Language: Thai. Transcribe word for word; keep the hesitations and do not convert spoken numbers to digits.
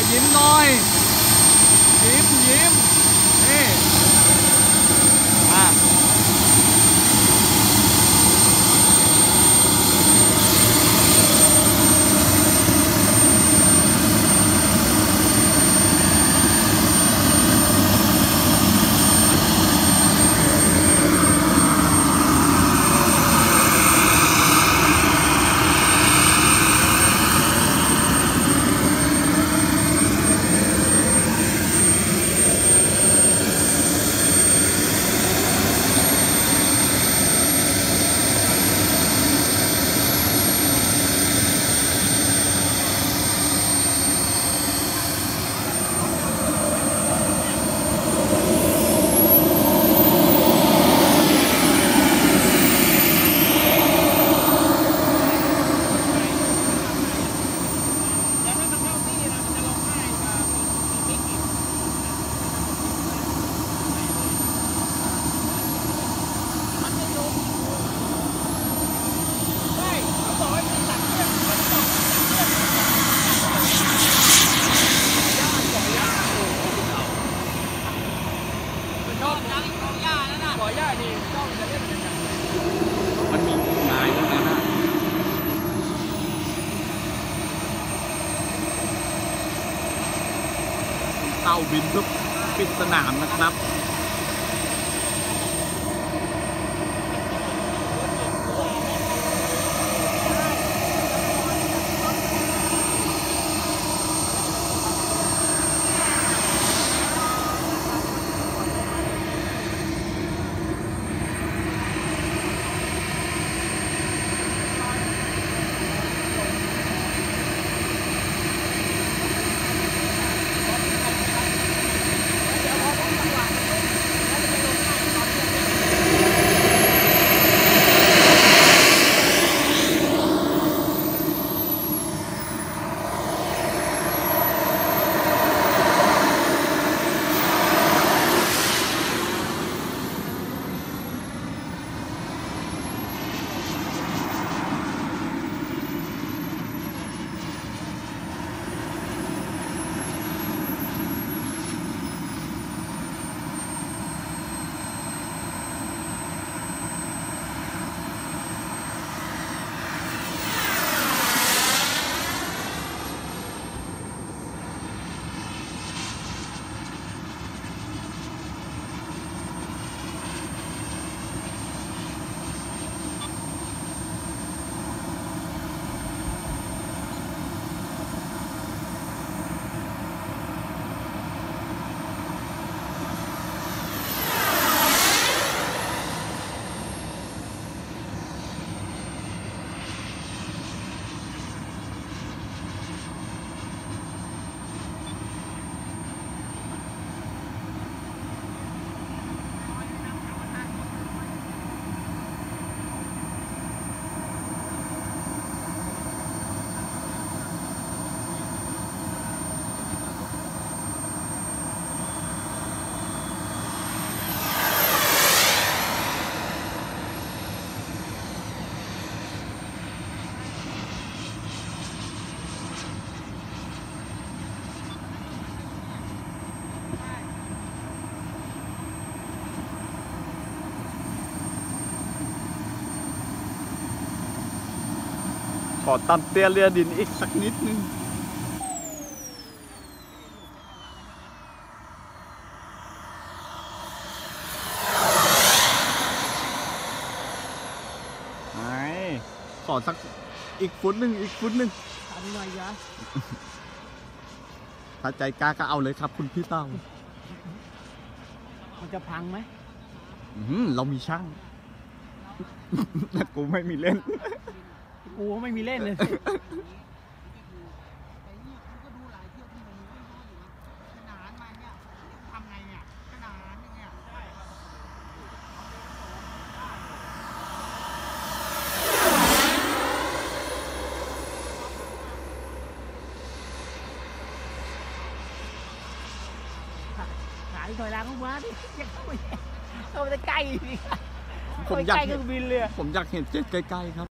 ยิ้มหน่อยยิ้มยิ้มนี่อ่ะมันมีงายตรงนั้นนะเต้าบินทุกปิดสนามนะครับขอตัดเตี้ยเรือดินอีกสักนิดนึงไอ้ขอสักอีกฟุตหนึ่งอีกฟุตหนึ่งทำหน่อยยะถ้าใจกล้าก็เอาเลยครับคุณพี่เต้ามันจะพังไหมเรามีช่างแต่กูไม่มีเล่นกูไม่มีเล่นเลยขายถอยหลังมาดิยังเข้าไปเข้าไปใกล้ดิผมอยากเห็นผมอยากเห็นเจ็ดใกล้ๆครับ